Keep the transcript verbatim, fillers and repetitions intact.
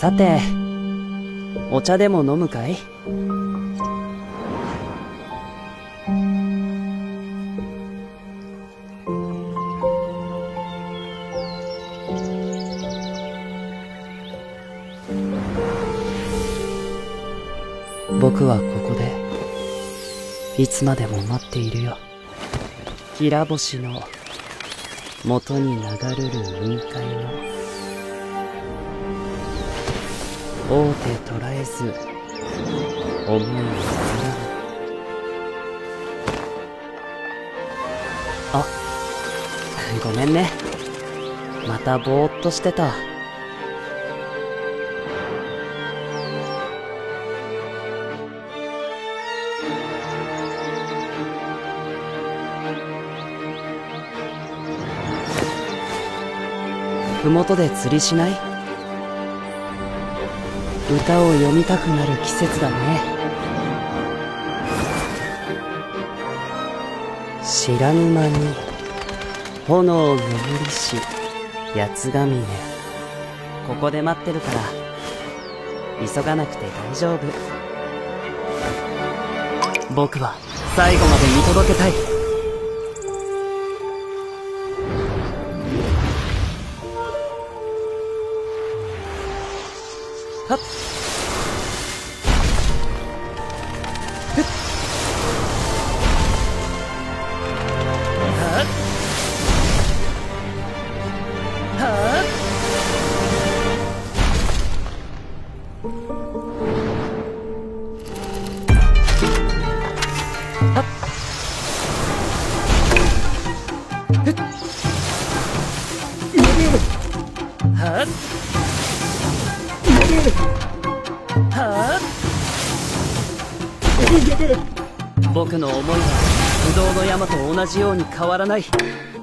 さて、お茶でも飲むかい？僕はここでいつまでも待っているよ。きら星の元に流るる雲海の大手捉えず思いをする。あ、ごめんね、またぼーっとしてた。麓で釣りしない？歌を読みたくなる季節だね。知らぬ間に炎を眠りし八ヶ峰。ここで待ってるから急がなくて大丈夫。僕は最後まで見届けたい。はっ、ふっ、はっ、はっ、はっ、ふっ、はっ、はぁ、僕の思いは不動の山と同じように変わらない。